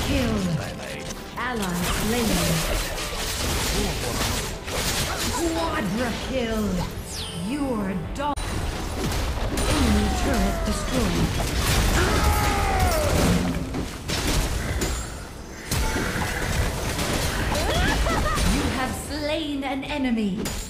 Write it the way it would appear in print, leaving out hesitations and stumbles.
kill. Ally slain. Quadra kill. You're dog. Enemy turret destroyed. You have slain an enemy.